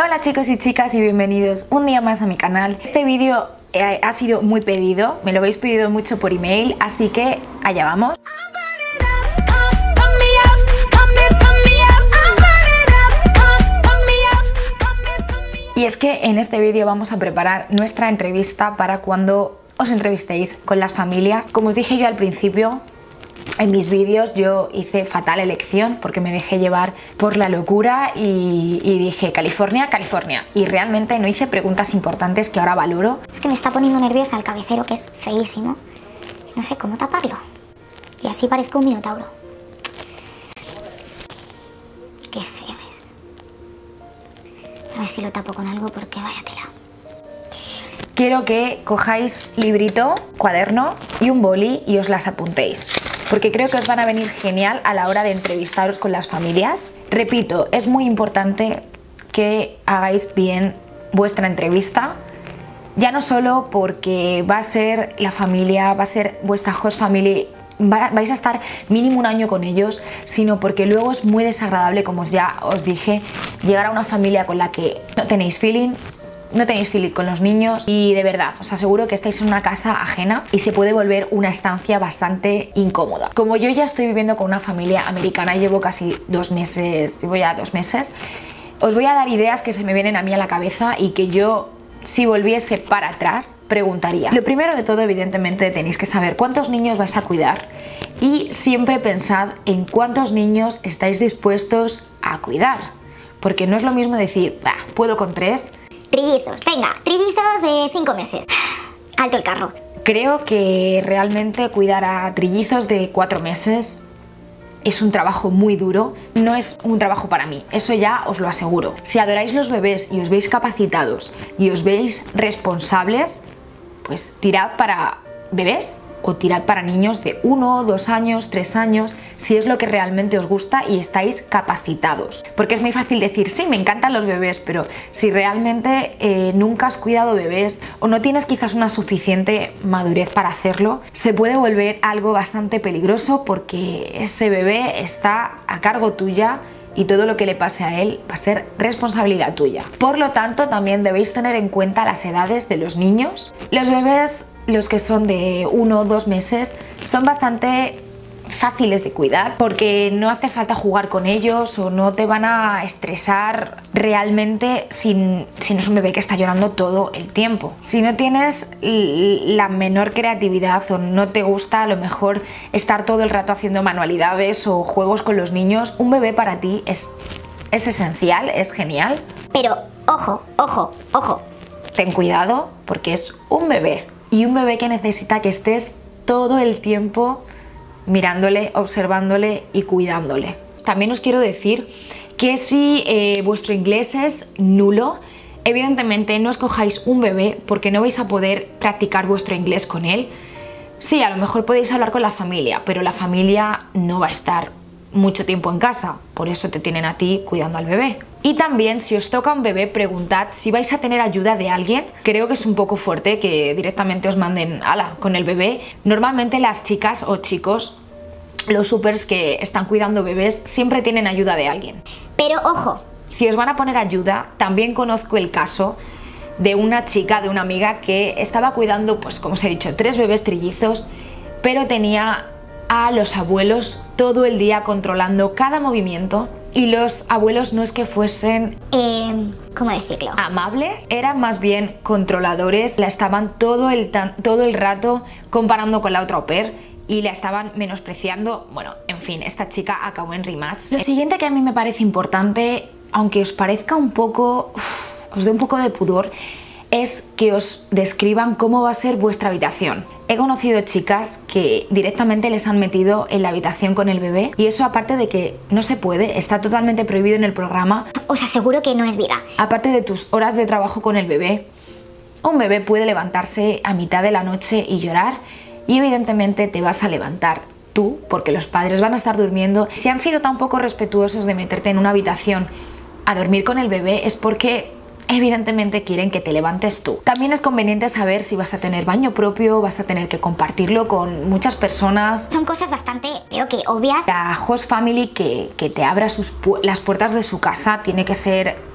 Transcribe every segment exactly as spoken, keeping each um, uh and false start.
Hola chicos y chicas y bienvenidos un día más a mi canal. Este vídeo eh, ha sido muy pedido, me lo habéis pedido mucho por email, así que allá vamos. Y es que en este vídeo vamos a preparar nuestra entrevista para cuando os entrevistéis con las familias. Como os dije yo al principio, en mis vídeos yo hice fatal elección porque me dejé llevar por la locura y, y dije California, California. Y realmente no hice preguntas importantes que ahora valoro. Es que me está poniendo nerviosa el cabecero, que es feísimo. No sé cómo taparlo. Y así parezco un minotauro. Qué feo es. A ver si lo tapo con algo porque vaya tela. Quiero que cojáis librito, cuaderno y un boli y os las apuntéis, porque creo que os van a venir genial a la hora de entrevistaros con las familias. Repito, es muy importante que hagáis bien vuestra entrevista, ya no solo porque va a ser la familia, va a ser vuestra host family, va, vais a estar mínimo un año con ellos, sino porque luego es muy desagradable, como ya os dije, llegar a una familia con la que no tenéis feeling, no tenéis feeling con los niños y de verdad os aseguro que estáis en una casa ajena y se puede volver una estancia bastante incómoda. Como yo ya estoy viviendo con una familia americana, llevo casi dos meses, llevo ya dos meses, os voy a dar ideas que se me vienen a mí a la cabeza y que yo, si volviese para atrás, preguntaría. Lo primero de todo, evidentemente, tenéis que saber cuántos niños vais a cuidar y siempre pensad en cuántos niños estáis dispuestos a cuidar, porque no es lo mismo decir, bah, puedo con tres. Trillizos, venga, trillizos de cinco meses. Alto el carro. Creo que realmente cuidar a trillizos de cuatro meses es un trabajo muy duro. No es un trabajo para mí, eso ya os lo aseguro. Si adoráis los bebés y os veis capacitados y os veis responsables, pues tirad para bebés o tirad para niños de uno, dos años, tres años, si es lo que realmente os gusta y estáis capacitados. Porque es muy fácil decir, sí, me encantan los bebés, pero si realmente eh, nunca has cuidado bebés o no tienes quizás una suficiente madurez para hacerlo, se puede volver algo bastante peligroso porque ese bebé está a cargo tuya y todo lo que le pase a él va a ser responsabilidad tuya. Por lo tanto, también debéis tener en cuenta las edades de los niños. Los bebés, los que son de uno o dos meses, son bastante fáciles de cuidar porque no hace falta jugar con ellos o no te van a estresar realmente si, si no es un bebé que está llorando todo el tiempo. Si no tienes la menor creatividad o no te gusta a lo mejor estar todo el rato haciendo manualidades o juegos con los niños, un bebé para ti es, es esencial, es genial. Pero ojo, ojo, ojo. Ten cuidado porque es un bebé y un bebé que necesita que estés todo el tiempo mirándole, observándole y cuidándole. También os quiero decir que si eh, vuestro inglés es nulo, evidentemente no escojáis un bebé porque no vais a poder practicar vuestro inglés con él. Sí, a lo mejor podéis hablar con la familia, pero la familia no va a estar mucho tiempo en casa, por eso te tienen a ti cuidando al bebé. Y también, si os toca un bebé, preguntad si vais a tener ayuda de alguien. Creo que es un poco fuerte que directamente os manden ala con el bebé. Normalmente las chicas o chicos, los supers que están cuidando bebés, siempre tienen ayuda de alguien. Pero ojo, si os van a poner ayuda, también conozco el caso de una chica, de una amiga que estaba cuidando, pues como os he dicho, tres bebés trillizos, pero tenía a los abuelos todo el día controlando cada movimiento. Y los abuelos no es que fuesen eh, ¿cómo decirlo? amables, eran más bien controladores, la estaban todo el, todo el rato comparando con la otra au pair y la estaban menospreciando. Bueno, en fin, esta chica acabó en rematch. Lo siguiente que a mí me parece importante, aunque os parezca un poco, uf, os dé un poco de pudor, es que os describan cómo va a ser vuestra habitación. He conocido chicas que directamente les han metido en la habitación con el bebé y eso, aparte de que no se puede, está totalmente prohibido en el programa. Os aseguro que no es vida. Aparte de tus horas de trabajo con el bebé, un bebé puede levantarse a mitad de la noche y llorar y evidentemente te vas a levantar tú porque los padres van a estar durmiendo. Si han sido tan poco respetuosos de meterte en una habitación a dormir con el bebé es porque evidentemente quieren que te levantes tú. También es conveniente saber si vas a tener baño propio, vas a tener que compartirlo con muchas personas. Son cosas bastante, creo que obvias. La host family que, que te abra sus pu las puertas de su casa tiene que ser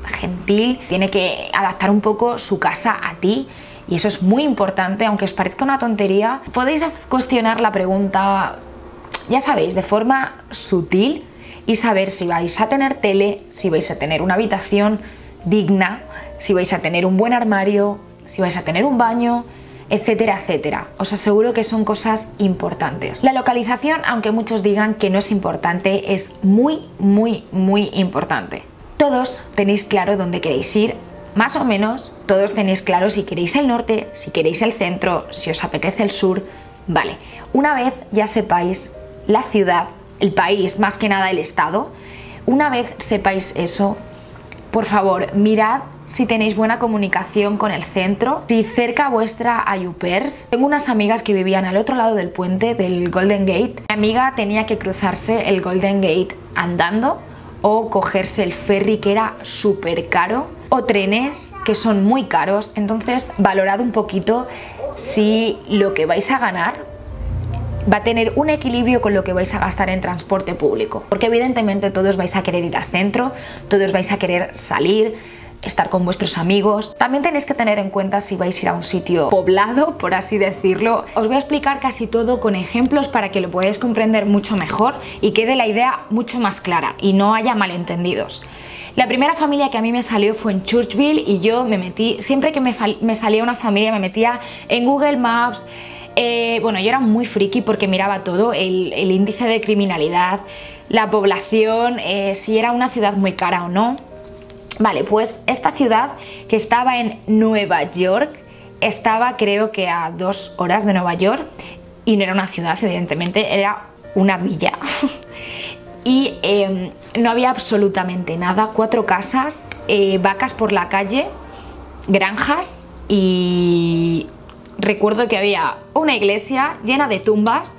gentil, tiene que adaptar un poco su casa a ti. Y eso es muy importante, aunque os parezca una tontería. Podéis cuestionar la pregunta, ya sabéis, de forma sutil y saber si vais a tener tele, si vais a tener una habitación digna, si vais a tener un buen armario, si vais a tener un baño, etcétera, etcétera. Os aseguro que son cosas importantes. La localización, aunque muchos digan que no es importante, es muy, muy, muy importante. Todos tenéis claro dónde queréis ir. Más o menos, todos tenéis claro si queréis el norte, si queréis el centro, si os apetece el sur. Vale, una vez ya sepáis la ciudad, el país, más que nada el estado, una vez sepáis eso, por favor, mirad si tenéis buena comunicación con el centro, si cerca vuestra hay Upers. Tengo unas amigas que vivían al otro lado del puente del Golden Gate. Mi amiga tenía que cruzarse el Golden Gate andando o cogerse el ferry, que era súper caro, o trenes que son muy caros. Entonces valorad un poquito si lo que vais a ganar va a tener un equilibrio con lo que vais a gastar en transporte público, porque evidentemente todos vais a querer ir al centro, todos vais a querer salir, estar con vuestros amigos. También tenéis que tener en cuenta si vais a ir a un sitio poblado, por así decirlo. Os voy a explicar casi todo con ejemplos para que lo podáis comprender mucho mejor y quede la idea mucho más clara y no haya malentendidos. La primera familia que a mí me salió fue en Churchville y yo me metí, siempre que me, me salía una familia me metía en Google Maps. Eh, bueno, yo era muy friki porque miraba todo, el, el índice de criminalidad, la población, eh, si era una ciudad muy cara o no. Vale, pues esta ciudad, que estaba en Nueva York, estaba creo que a dos horas de Nueva York, y no era una ciudad, evidentemente, era una villa. Y eh, no había absolutamente nada, cuatro casas, eh, vacas por la calle, granjas, y recuerdo que había una iglesia llena de tumbas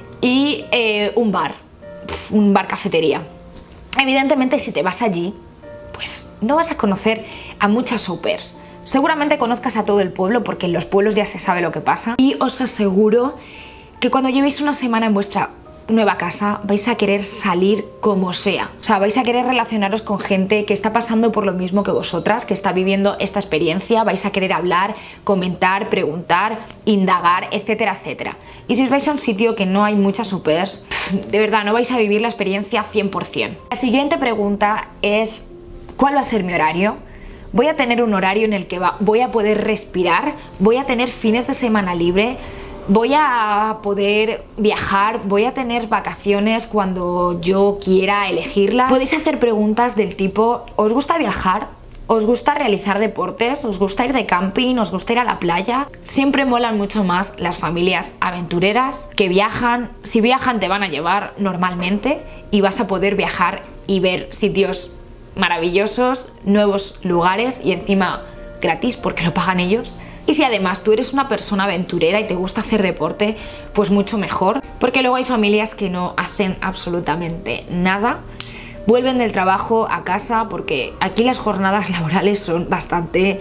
y eh, un bar, un bar cafetería. Evidentemente, si te vas allí, pues no vas a conocer a muchas Upers. Seguramente conozcas a todo el pueblo, porque en los pueblos ya se sabe lo que pasa. Y os aseguro que cuando llevéis una semana en vuestra nueva casa vais a querer salir como sea. O sea, vais a querer relacionaros con gente que está pasando por lo mismo que vosotras, que está viviendo esta experiencia. Vais a querer hablar, comentar, preguntar, indagar, etcétera, etcétera. Y si os vais a un sitio que no hay muchas Upers, de verdad no vais a vivir la experiencia cien por cien. La siguiente pregunta es: ¿cuál va a ser mi horario? Voy a tener un horario en el que va, voy a poder respirar, voy a tener fines de semana libre, voy a poder viajar, voy a tener vacaciones cuando yo quiera elegirlas. Podéis hacer preguntas del tipo: ¿os gusta viajar? ¿Os gusta realizar deportes? ¿Os gusta ir de camping? ¿Os gusta ir a la playa? Siempre molan mucho más las familias aventureras que viajan. Si viajan te van a llevar normalmente y vas a poder viajar y ver sitios maravillosos, nuevos lugares y encima gratis porque lo pagan ellos. Y si además tú eres una persona aventurera y te gusta hacer deporte, pues mucho mejor, porque luego hay familias que no hacen absolutamente nada, vuelven del trabajo a casa, porque aquí las jornadas laborales son bastante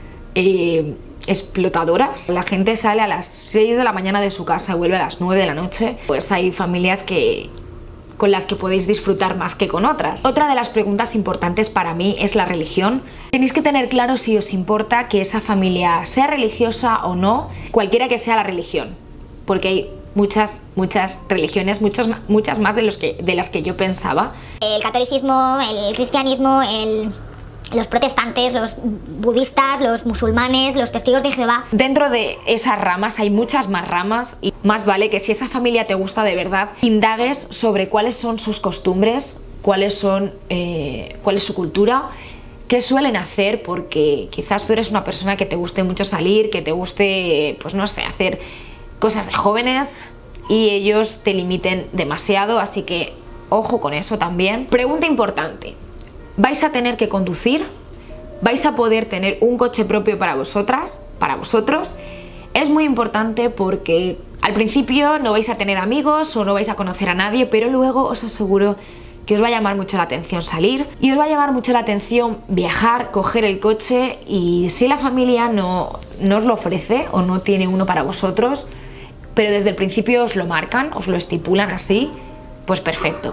eh, explotadoras. La gente sale a las seis de la mañana de su casa y vuelve a las nueve de la noche. Pues hay familias que con las que podéis disfrutar más que con otras. Otra de las preguntas importantes para mí es la religión. Tenéis que tener claro si os importa que esa familia sea religiosa o no, cualquiera que sea la religión, porque hay muchas, muchas religiones, muchas, muchas más de, los que, de las que yo pensaba. El catolicismo, el cristianismo, el... los protestantes, los budistas, los musulmanes, los testigos de Jehová. Dentro de esas ramas hay muchas más ramas y más vale que si esa familia te gusta de verdad, indagues sobre cuáles son sus costumbres, cuáles son, eh, cuál es su cultura, qué suelen hacer, porque quizás tú eres una persona que te guste mucho salir, que te guste, pues no sé, hacer cosas de jóvenes y ellos te limiten demasiado, así que ojo con eso también. Pregunta importante: ¿vais a tener que conducir? ¿Vais a poder tener un coche propio para vosotras, para vosotros? Es muy importante porque al principio no vais a tener amigos o no vais a conocer a nadie, pero luego os aseguro que os va a llamar mucho la atención salir y os va a llamar mucho la atención viajar, coger el coche, y si la familia no, no os lo ofrece o no tiene uno para vosotros, pero desde el principio os lo marcan, os lo estipulan así, pues perfecto.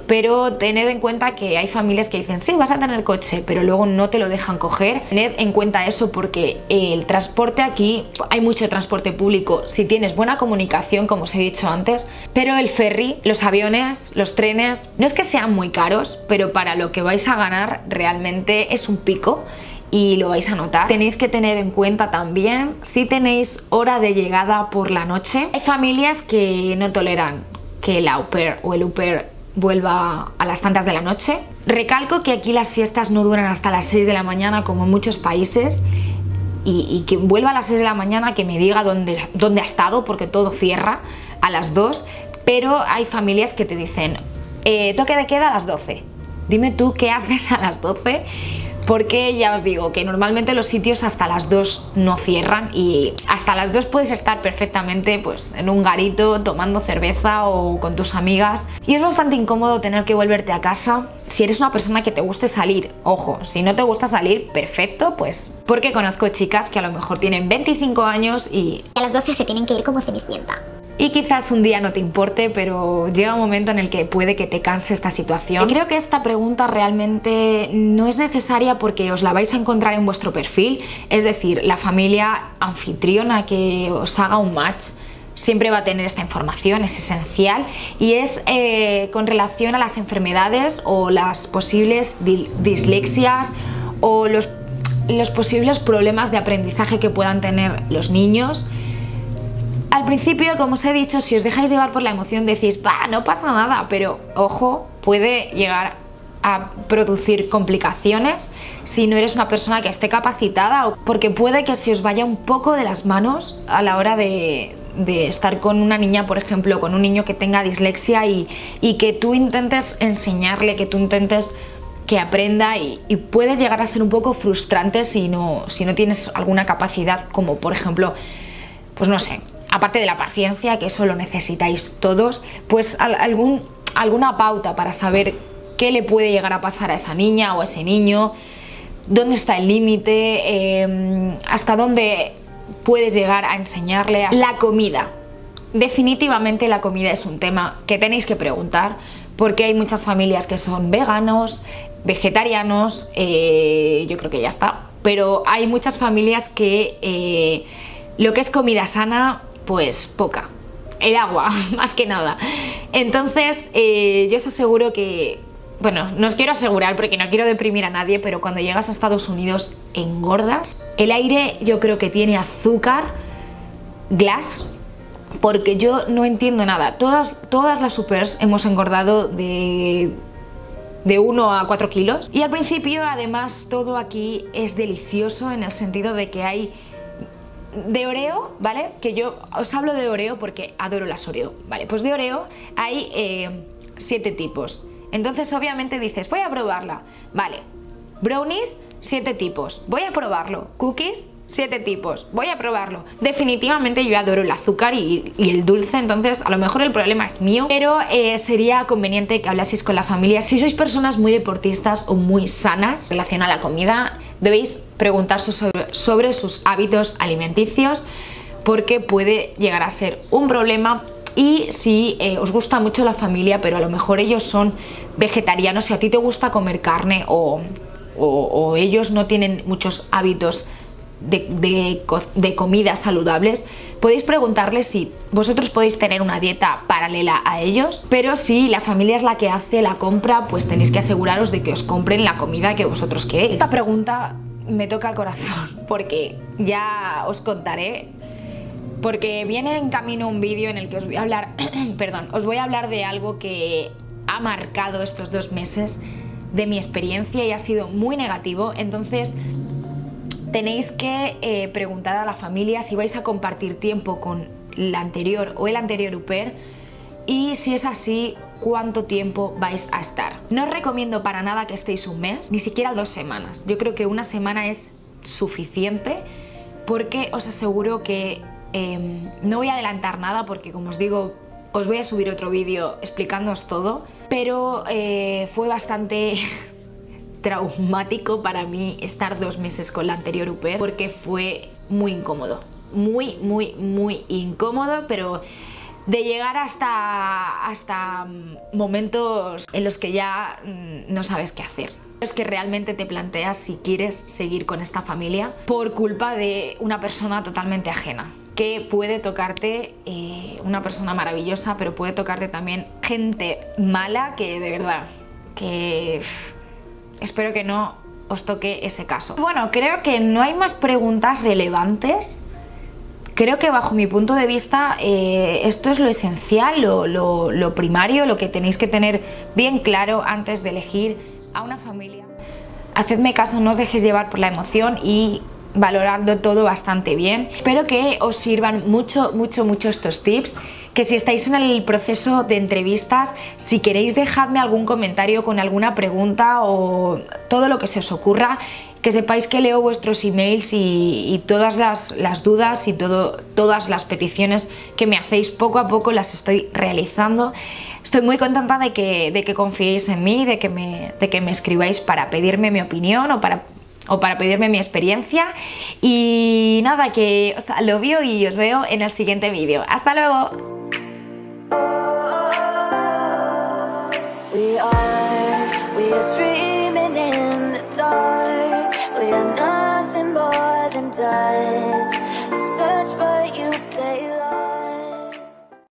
pero tened en cuenta que hay familias que dicen, sí, vas a tener coche, pero luego no te lo dejan coger. Tened en cuenta eso porque el transporte aquí, hay mucho transporte público si tienes buena comunicación, como os he dicho antes, pero el ferry, los aviones, los trenes, no es que sean muy caros, pero para lo que vais a ganar realmente es un pico y lo vais a notar. Tenéis que tener en cuenta también si tenéis hora de llegada por la noche. Hay familias que no toleran que el au pair o el au pair vuelva a las tantas de la noche. Recalco que aquí las fiestas no duran hasta las seis de la mañana como en muchos países y, y que vuelva a las seis de la mañana, que me diga dónde, dónde ha estado, porque todo cierra a las dos, pero hay familias que te dicen eh, toque de queda a las doce. Dime tú qué haces a las doce, porque ya os digo que normalmente los sitios hasta las dos no cierran y hasta las dos puedes estar perfectamente pues en un garito tomando cerveza o con tus amigas y es bastante incómodo tener que volverte a casa si eres una persona que te guste salir. Ojo, si no te gusta salir, perfecto, pues porque conozco chicas que a lo mejor tienen veinticinco años y a las doce se tienen que ir como Cenicienta. Y quizás un día no te importe, pero llega un momento en el que puede que te canse esta situación. Y creo que esta pregunta realmente no es necesaria porque os la vais a encontrar en vuestro perfil. Es decir, la familia anfitriona que os haga un match siempre va a tener esta información, es esencial. Y es eh, con relación a las enfermedades o las posibles dislexias o los, los posibles problemas de aprendizaje que puedan tener los niños. Al principio, como os he dicho, si os dejáis llevar por la emoción decís, bah, no pasa nada, pero ojo, puede llegar a producir complicaciones si no eres una persona que esté capacitada, porque puede que se os vaya un poco de las manos a la hora de, de estar con una niña, por ejemplo, con un niño que tenga dislexia y, y que tú intentes enseñarle, que tú intentes que aprenda y, y puede llegar a ser un poco frustrante si no, si no tienes alguna capacidad, como por ejemplo, pues no sé, aparte de la paciencia, que eso lo necesitáis todos, pues algún, alguna pauta para saber qué le puede llegar a pasar a esa niña o a ese niño, dónde está el límite, eh, hasta dónde puedes llegar a enseñarle. La comida. Definitivamente la comida es un tema que tenéis que preguntar, porque hay muchas familias que son veganos, vegetarianos, eh, yo creo que ya está, pero hay muchas familias que eh, lo que es comida sana, pues poca. El agua, más que nada. Entonces, eh, yo os aseguro que, bueno, no os quiero asegurar porque no quiero deprimir a nadie, pero cuando llegas a Estados Unidos engordas. El aire yo creo que tiene azúcar glass, porque yo no entiendo nada. Todas, todas las supers hemos engordado de, de uno a cuatro kilos. Y al principio, además, todo aquí es delicioso en el sentido de que hay de Oreo, ¿vale? Que yo os hablo de Oreo porque adoro las Oreo, ¿vale? Pues de Oreo hay eh, siete tipos. Entonces obviamente dices, voy a probarla, ¿vale? Brownies, siete tipos, voy a probarlo. Cookies, siete tipos, voy a probarlo. Definitivamente yo adoro el azúcar y, y el dulce, entonces a lo mejor el problema es mío, pero eh, sería conveniente que hablaseis con la familia. Si sois personas muy deportistas o muy sanas en relación a la comida, debéis preguntar sobre, sobre sus hábitos alimenticios, porque puede llegar a ser un problema. Y si eh, os gusta mucho la familia, pero a lo mejor ellos son vegetarianos, si a ti te gusta comer carne o, o, o ellos no tienen muchos hábitos de, de, de comidas saludables, podéis preguntarles si vosotros podéis tener una dieta paralela a ellos, pero si la familia es la que hace la compra, pues tenéis que aseguraros de que os compren la comida que vosotros queréis. Esta pregunta me toca el corazón porque ya os contaré, porque viene en camino un vídeo en el que os voy a hablar, perdón, os voy a hablar de algo que ha marcado estos dos meses de mi experiencia y ha sido muy negativo. Entonces tenéis que eh, preguntar a la familia si vais a compartir tiempo con la anterior o el anterior au pair, y si es así, cuánto tiempo vais a estar. No os recomiendo para nada que estéis un mes, ni siquiera dos semanas. Yo creo que una semana es suficiente, porque os aseguro que eh, no voy a adelantar nada, porque como os digo, os voy a subir otro vídeo explicándoos todo, pero eh, fue bastante traumático para mí estar dos meses con la anterior au pair, porque fue muy incómodo, muy, muy, muy incómodo, pero de llegar hasta, hasta momentos en los que ya no sabes qué hacer. Es que realmente te planteas si quieres seguir con esta familia por culpa de una persona totalmente ajena. Que puede tocarte eh, una persona maravillosa, pero puede tocarte también gente mala que de verdad, que pff, espero que no os toque ese caso. Bueno, creo que no hay más preguntas relevantes. Creo que bajo mi punto de vista eh, esto es lo esencial, lo, lo, lo primario, lo que tenéis que tener bien claro antes de elegir a una familia. Hacedme caso, no os dejéis llevar por la emoción y valorando todo bastante bien. Espero que os sirvan mucho, mucho, mucho estos tips. Que si estáis en el proceso de entrevistas, si queréis dejadme algún comentario con alguna pregunta o todo lo que se os ocurra, que sepáis que leo vuestros emails y, y todas las, las dudas y todo, todas las peticiones que me hacéis poco a poco las estoy realizando. Estoy muy contenta de que, de que confiéis en mí, de que, me, de que me escribáis para pedirme mi opinión o para, o para pedirme mi experiencia. Y nada, que os lo veo y os veo en el siguiente vídeo. ¡Hasta luego! We are, we are dreaming in the dark. We are nothing more than dust.